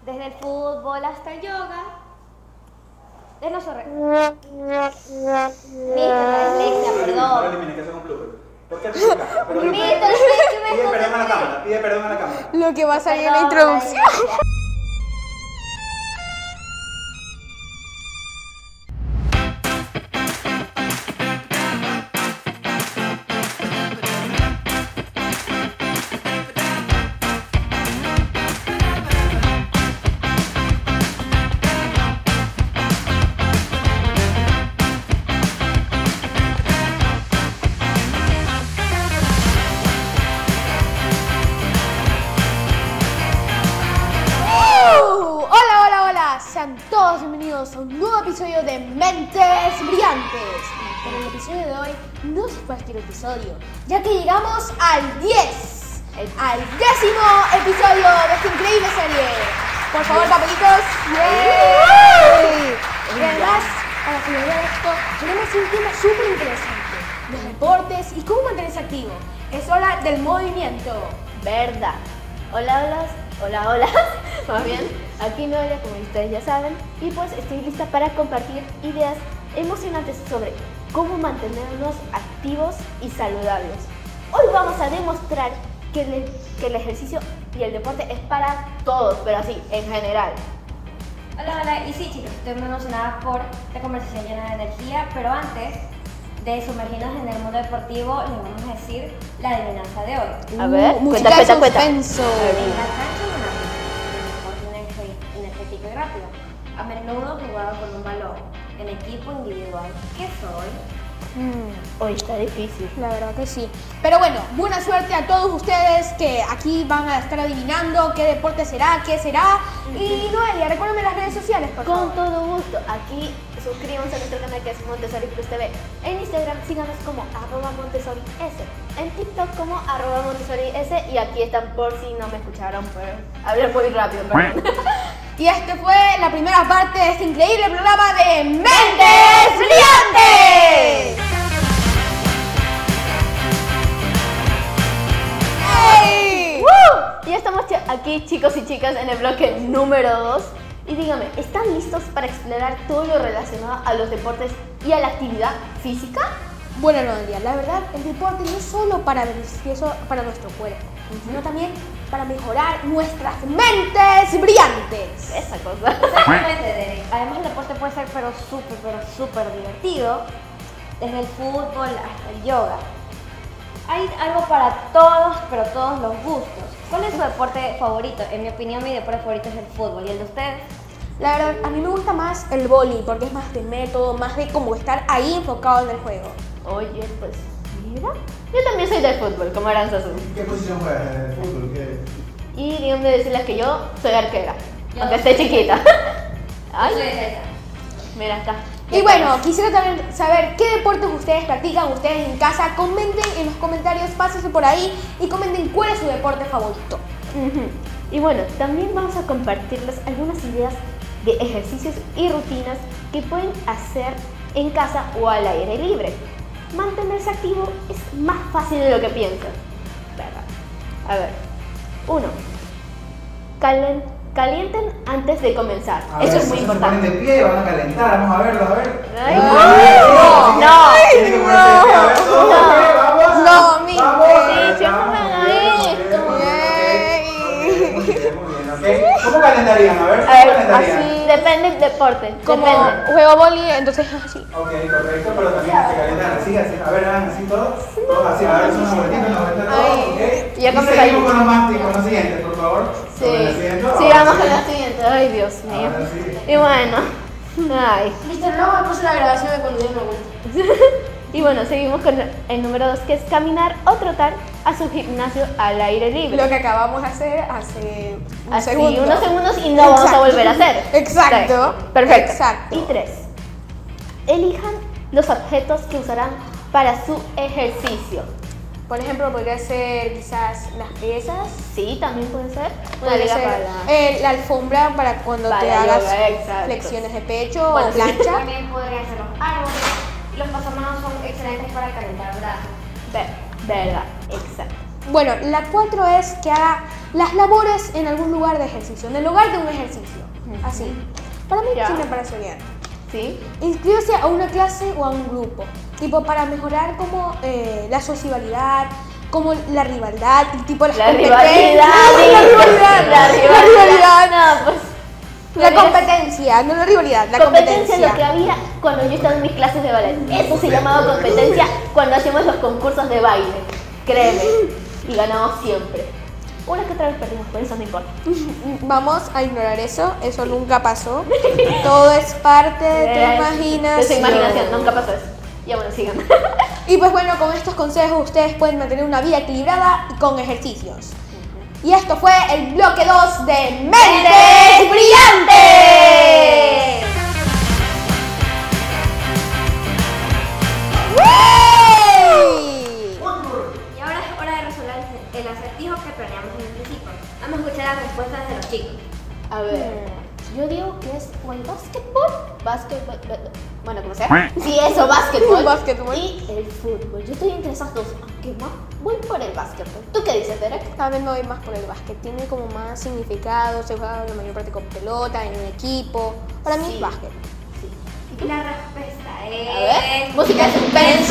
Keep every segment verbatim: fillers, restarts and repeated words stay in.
Desde el fútbol hasta el yoga. Es no sorre. Mister, la dislexia, perdón. No lo elimines, que eso es un blooper. ¿Por qué te equivocas? Pero Mister, pide es que me perdón a la cámara, pide perdón a la cámara. Lo que va a salir en la Perdón, introducción. dislexia. Sean todos bienvenidos a un nuevo episodio de Mentes Brillantes. Pero el episodio de hoy no es cualquier episodio, ya que llegamos al diez, al décimo episodio de esta increíble serie. Por favor, papelitos. ¡Yay! Y además, para finalizar esto, tenemos un tema súper interesante: los deportes y cómo mantenerse activo. Es hora del movimiento. Verdad. Hola, hola, hola, hola. Más bien, aquí Noelia, como ustedes ya saben, y pues estoy lista para compartir ideas emocionantes sobre cómo mantenernos activos y saludables. Hoy vamos a demostrar que el, que el ejercicio y el deporte es para todos, pero así, en general. Hola, hola, y sí chicos, estoy muy emocionada por esta conversación llena de energía, pero antes de sumergirnos en el mundo deportivo, les vamos a decir la adivinanza de hoy. A ver, Uh, cuenta, música de cuenta, cuenta. suspenso. En la cancha de una pista, un deporte energético y rápido, a menudo jugado con un balón, en equipo individual. ¿Qué soy? Mm. Hoy está difícil. La verdad que sí. Pero bueno, buena suerte a todos ustedes que aquí van a estar adivinando qué deporte será, qué será. Y Noelia, recuérdame las redes sociales, por favor. Con todo gusto. Aquí suscríbanse a nuestro canal que es Montessori Plus T V. En Instagram síganos como arroba Montessori S. En TikTok como arroba Montessori S. Y aquí están por si no me escucharon, pues hablé muy rápido, perdón. Y esta fue la primera parte de este increíble programa de Mentes Brillantes. ¡Hey! ¡Woo! Ya estamos ch- aquí, chicos y chicas, en el bloque número dos. Y dígame, ¿están listos para explorar todo lo relacionado a los deportes y a la actividad física? Bueno, Noelia, la verdad, el deporte no es solo para beneficioso para nuestro cuerpo, sino también para mejorar nuestras mentes brillantes. Esa cosa. Exactamente, Derek. Además el deporte puede ser pero súper, pero súper divertido, desde el fútbol hasta el yoga. Hay algo para todos, pero todos los gustos. ¿Cuál es su deporte favorito? En mi opinión, mi deporte favorito es el fútbol. ¿Y el de ustedes? La verdad, a mí me gusta más el vóley porque es más de método, más de como estar ahí enfocado en el juego. Oye, pues mira, yo también soy del fútbol, como Aranzazu. ¿Qué posición juegas en el fútbol? ¿Qué? Y díganme decirles que yo soy arquera, Yo aunque soy esté chiquita. Ay, Yo soy de esa. mira acá. Y bueno, quisiera también saber qué deportes ustedes practican, ustedes en casa. Comenten en los comentarios, pásense por ahí y comenten cuál es su deporte favorito. Ujú. Y bueno, también vamos a compartirles algunas ideas de ejercicios y rutinas que pueden hacer en casa o al aire libre. Mantenerse activo es más fácil de lo que piensan, ¿verdad? A ver, uno, calen- calienten antes de comenzar. A Eso ver, es muy se importante. ponen de pie, van a calentar, vamos a verlo, a ver. Ay, no, no. Tienen que ponerse de pie, a ver, todos de pie, vamos. No, mi- Vamos. Sí, yo no Vamos, me haga muy bien, muy esto. bien, muy bien, Yay. ok, muy bien, muy bien, ok. ¿Cómo calentarían? A ver, A ¿cómo ver, calentarían? así depende del deporte. Como Depende. juego vóley, entonces así. Ok, correcto, pero también se calientan así, así. A ver, hagan así todos. Todos así, a ver, son una vueltita, una vueltita todos, Ay. ok. Y ya Y con seguimos calma. con los más con los siguientes, por favor. Sí, Con el siguiente, sí, ahora vamos sí. con la siguiente. Ay, Dios mío. Ahora sí. Y bueno, ay. Listo, no me puse la grabación de cuando di una vuelta. Y bueno, seguimos con el número dos, que es caminar o trotar a su gimnasio al aire libre. Lo que acabamos de hacer hace un Así, segundo. unos segundos y no vamos a Exacto. volver a hacer. Exacto. Ok, perfecto. Exacto. Y tres, elijan los objetos que usarán para su ejercicio. Por ejemplo, podría ser quizás las pesas. Sí, también puede ser. Una Podría liga ser para la... eh, la alfombra para cuando Para te yoga, hagas exacto. flexiones de pecho Bueno, o sí. plancha. También podrían ser los árboles. Y los pasamanos son excelentes para calentar brazos. Ver- Verdad, exacto. Bueno, la cuatro es que haga las labores en algún lugar de ejercicio, en el lugar de un ejercicio. Así. Para mí Ya. sí me parece bien. ¿Sí? Inscribirse a una clase o a un grupo, tipo para mejorar como eh, la sociabilidad, como la rivalidad, y tipo las La competencias. rivalidad. La rivalidad. La La rivalidad. No, pues. La Pero es- competencia, no la rivalidad, la competencia competencia. es lo que había cuando yo estaba en mis clases de ballet. Eso se llamaba competencia cuando hacíamos los concursos de baile. Créeme. Y ganamos siempre. Una que otra vez perdimos, pero eso no importa. Vamos a ignorar eso, eso nunca pasó. Todo es parte de tu imaginación. De su imaginación, nunca pasó eso. Ya bueno, sigan. Y pues bueno, con estos consejos ustedes pueden mantener una vida equilibrada y con ejercicios. Y esto fue el bloque dos de Mentes Brillantes. ¡Uy! Y ahora es hora de resolver el el acertijo que planeamos en el principio. Vamos a escuchar las respuestas de los chicos. A ver, yo digo que es o el básquetbol, básquetbol, bueno, como sea. Sí, eso, básquetbol. Básquetbol. Y el fútbol. Yo estoy entre esas dos, aunque más voy por el básquetbol. ¿Tú qué dices, Derek? Tal vez me voy más por el básquet, tiene como más significado, se juega la mayor parte con pelota, en un equipo. Para mí Sí. es básquet. Sí. Y la respuesta es... A ver, música de suspenso.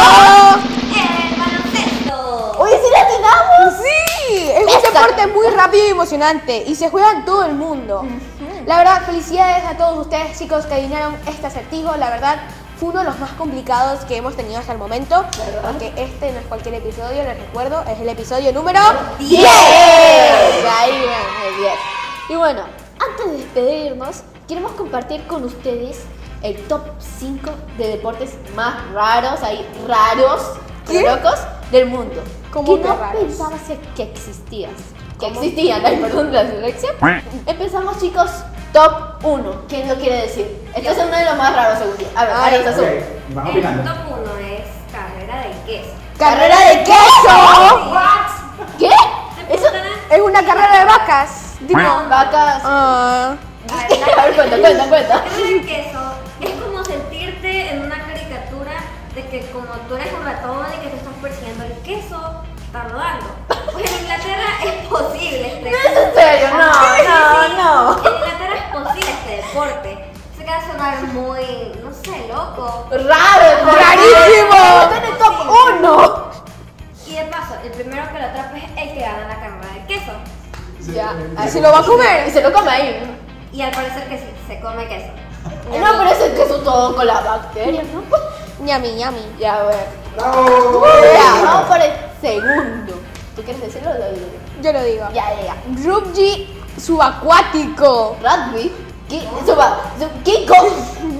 ¡El baloncesto! ¡Oye, sí la atinamos! Sí, es un Esa. deporte muy rápido y emocionante y se juega en todo el mundo. La verdad, felicidades a todos ustedes, chicos, que adivinaron este acertijo. La verdad, fue uno de los más complicados que hemos tenido hasta el momento. ¿Verdad? Porque este no es cualquier episodio, les recuerdo, es el episodio número ¡diez! Ahí ven, el diez. Y bueno, antes de despedirnos, queremos compartir con ustedes el top cinco de deportes más raros, ahí raros, ¿Qué? locos del mundo. ¿Cómo que que no raros? pensabas que, que existías. Que existían, ay, perdón la dislexia. Empezamos, chicos, top uno. ¿Quién lo quiere decir? Este es uno de los más raros, según yo. A ver, Ay. Aranza Azul. Ok, y vamos El opinando. top uno es carrera de queso. ¡Carrera de queso! ¿Qué? ¿Se Eso. preguntarán? Es una carrera de vacas. Tipo, Vacas. ah, A ver, A ver, cuenta, cuenta, cuenta. carrera de queso es como sentirte en una caricatura de que como tú eres un ratón y que te estás persiguiendo el queso, está rodando. Pues en Inglaterra es posible este No es en serio, no, no, no. En Inglaterra es posible este deporte. Se queda a sonar muy, no sé, loco. Raro, ¡Rarísimo! Está en el top uno. Y de paso, el primero que lo atrape es el que gana la carrera de queso. Ya. ¿y se lo va a Y comer? se lo come ahí. Y al parecer que sí, se come queso. No, pero ese queso todo con las bacterias, ¿no? Ñami, ñami. Ya, a ver. ¡Bravo! Ya, vamos por el segundo. ¿Tú quieres decirlo o lo digo yo? Yo lo digo. Ya, ya, ya. Rugby subacuático. Rugby. ¿Qué? Suba. su- ¿Qué? ¿Cómo?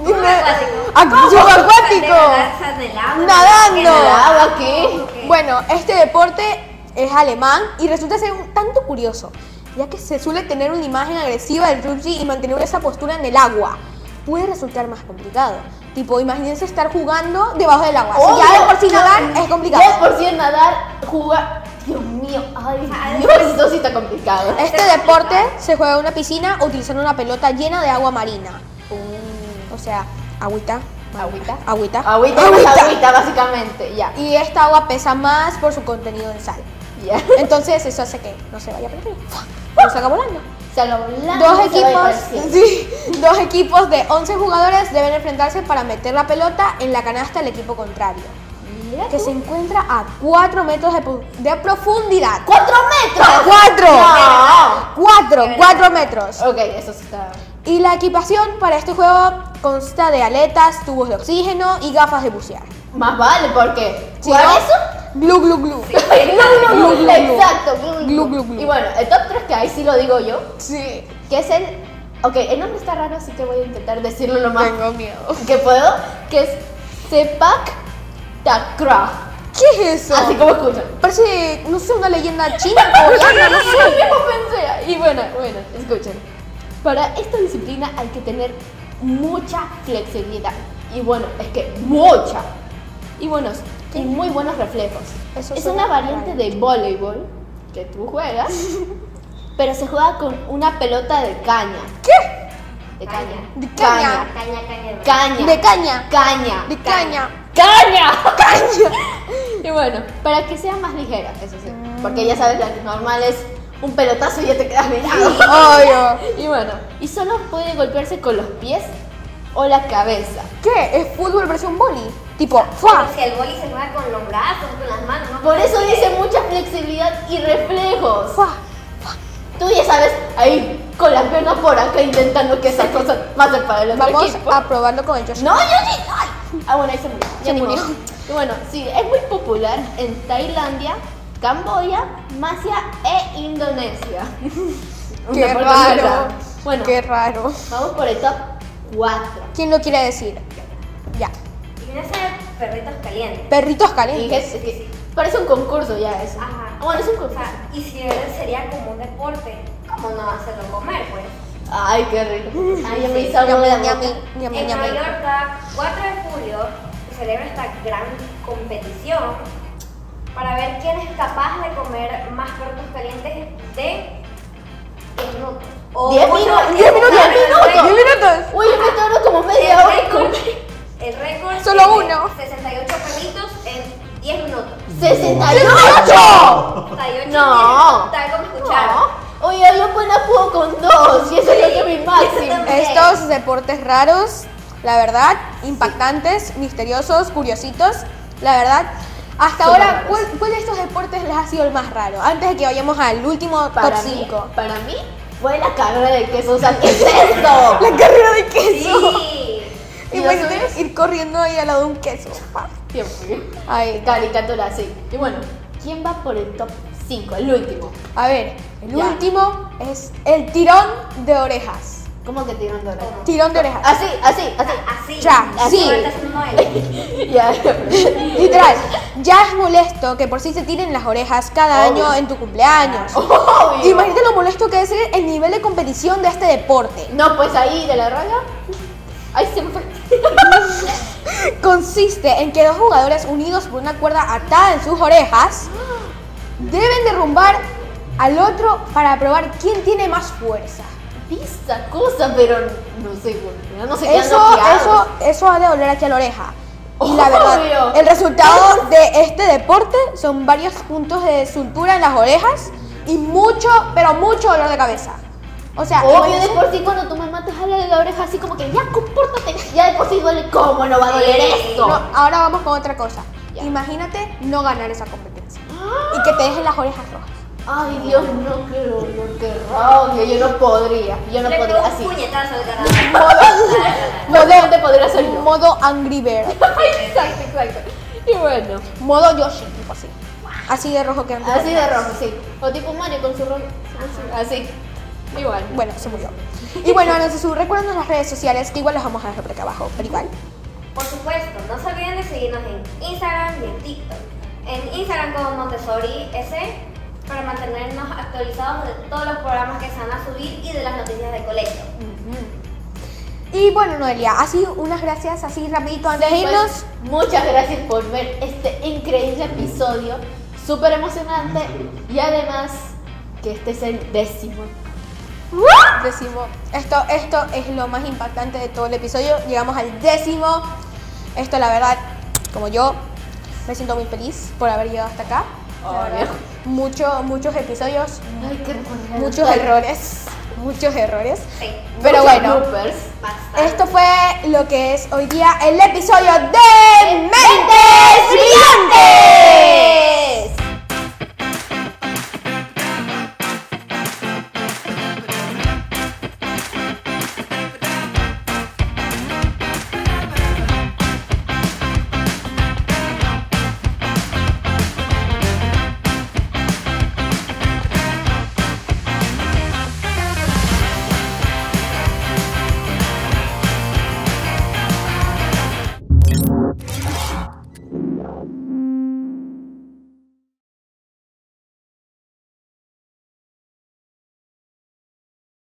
Ac- Subacuático. En el agua. Nadando. ¿En el agua qué? Ok. Bueno, este deporte es alemán y resulta ser un tanto curioso, ya que se suele tener una imagen agresiva del rugby y mantener esa postura en el agua. Puede resultar más complicado. Tipo, imagínense estar jugando debajo del agua. Si ya de por sí no, nadar es complicado. Ya de por sí nadar, jugar. Dios mío, ay, Dios, eso sí está complicado. Este deporte se juega en una piscina utilizando una pelota llena de agua marina. O sea, agüita. Agüita. Agüita. Agüita, agüita, agüita, básicamente. Ya, Y esta agua pesa más por su contenido en sal. ya. Entonces eso hace que no se vaya a perder. No salga volando. Se lo blanco Dos se va equipos, para el cielo. sí, dos equipos de once jugadores deben enfrentarse para meter la pelota en la canasta del equipo contrario, Mira que tú. se encuentra a cuatro metros de, pu- de profundidad. ¡Cuatro metros! ¡Cuatro! No. ¡Cuatro! ¡Cuatro metros! Ok, eso sí está. Y la equipación para este juego consta de aletas, tubos de oxígeno y gafas de bucear. Más vale, porque. Si ¿Cuál no, es eso? Glu, glu, glu. No, no, no, Glu, glu, glu. exacto. glu, glu, Glu, glu, glu. Y bueno, el top tres que ahí sí lo digo yo, Sí. que es el. Ok, el nombre está raro, así que voy a intentar decirlo lo más Tengo miedo. que puedo, que es Sepak Takraw. ¿Qué es eso? Así como escuchan. Parece, no sé, una leyenda china, coreana, no Yo sé. mismo pensé. Y bueno, bueno, escuchen. Para esta disciplina hay que tener mucha flexibilidad. Y bueno, es que mucha. Y buenos, y muy buenos reflejos. Eso es suena una variante raro. de voleibol que tú juegas, pero se juega con una pelota de caña. ¿Qué? De caña. De caña. Caña, caña. Caña. De caña. Caña. De caña. ¡Caña! Caña. Y bueno, para que sea más ligera, eso sí. Porque ya sabes, la normal es un pelotazo y ya te quedas mirado. Obvio. Y bueno, y solo puede golpearse con los pies o la cabeza. ¿Qué? ¿Es fútbol versión boli? Tipo, ¡fua! Pero si el boli se juega con los brazos, con las manos, ¿no? Por con eso los dice pies. mucha flexibilidad y reflejos. ¡Fua! Tú ya sabes, ahí con las piernas por acá intentando que esa cosa pase para el otro Vamos equipo. a probarlo con el Yoshi. No, yo sí. Ay. Ah, bueno, ahí se murió. Se Ya ni murió. modo. Y bueno, sí, es muy popular en Tailandia, Camboya, Malasia e Indonesia. Un Qué deporte muy raro. Bueno, Qué raro. vamos por el top cuatro. ¿Quién lo quiere decir? Ya. Y viene a ser perritos calientes. Perritos Y calientes. es, es que parece un concurso ya eso. Ajá. Ah, bueno, es un O concurso. sea, y si de verdad sería como un deporte, ¿cómo no hacerlo comer, pues? Ay, qué rico. Ay, ya me Sí. hizo agua de la Ñami, boca. ñami, En ñami. Nueva York, cada cuatro de julio se celebra esta gran competición para ver quién es capaz de comer más perritos calientes de diez minutos. O Diez mucho minutos, más. diez minutos, Claro, diez el minutos. récord- ¡diez minutos! Uy, yo me tardo como El media hora. en récord, comer. el récord Solo es de uno. sesenta y ocho perritos en diez minutos. ¡sesenta y ocho! sesenta y ocho No. tal como escucharon. No. Oye, yo apenas puedo con dos y eso es lo que es mi máximo. Estos deportes raros, la verdad, impactantes, misteriosos, curiositos, la verdad. Hasta Son ahora, raros. ¿cuál, cuál de estos deportes les ha sido el más raro? Antes de que vayamos al último top Para mí, cinco. para mí fue la carrera de queso. O sea, ¿qué es esto? La carrera de queso. Sí. ¿Y Imagínate ustedes? ir corriendo ahí al lado de un queso. Dios mío. Ay, Caricatura, sí. Y bueno, ¿quién va por el top cinco? El último. a ver, el Ya. último es el tirón de orejas. ¿Cómo que tirando la ¿Cómo? Tirón de orejas. Así, así, así. Así. Ya, así. sí. Ahorita haciendo él. Ya. Literal, ya es molesto que por sí se tiren las orejas cada Obvio. año en tu cumpleaños. Obvio. Imagínate lo molesto que debe ser el nivel de competición de este deporte. No, pues ahí de la raya. Ahí se me fue. Consiste en que dos jugadores unidos por una cuerda atada en sus orejas deben derrumbar al otro para probar quién tiene más fuerza. Esa cosa, pero no sé, bueno, no sé qué Eso, eso, eso ha de doler aquí a la oreja. Y la verdad, Obvio. el resultado de este deporte son varios puntos de sutura en las orejas y mucho, pero mucho dolor de cabeza. O sea, Obvio, de imagínense- por sí cuando tu mamá te jala de la oreja así como que ya compórtate, ya de por sí duele, ¿cómo no va a doler Sí. esto? No, ahora vamos con otra cosa. Ya. Imagínate no ganar esa competencia y que te dejen las orejas rojas. Ay, Dios, no, qué dolor, qué rabia, yo no podría, yo no Le podría pegó un así. puñetazo al ganador. Modo, te podría ser yo. Modo Angry Bird. Exacto, exacto. Y bueno, Modo Yoshi, tipo así. Así de rojo que antes. así de rojo, sí. O tipo Mario con su rojo, así. Igual. Bueno, se murió. Y bueno, Anastasu, recuerden las redes sociales que igual las vamos a dejar por acá abajo, pero igual. Por supuesto, no se olviden de seguirnos en Instagram y en TikTok. En Instagram como Montessori S para mantenernos actualizados de todos los programas que se van a subir y de las noticias del colegio. Y bueno, Noelia, así unas gracias así rapidito antes de Pues, irnos. muchas gracias por ver este increíble episodio, súper emocionante y además que este es el décimo. Decimos, esto, esto es lo más impactante de todo el episodio. Llegamos al décimo. Esto, la verdad, como yo, me siento muy feliz por haber llegado hasta acá. La Obvio. verdad, mucho, muchos episodios, Ay, qué hermoso. muchos errores, muchos errores. Sí, Pero Muchos bueno, bloopers. bastante. esto fue lo que es hoy día el episodio de Mentes Brillantes.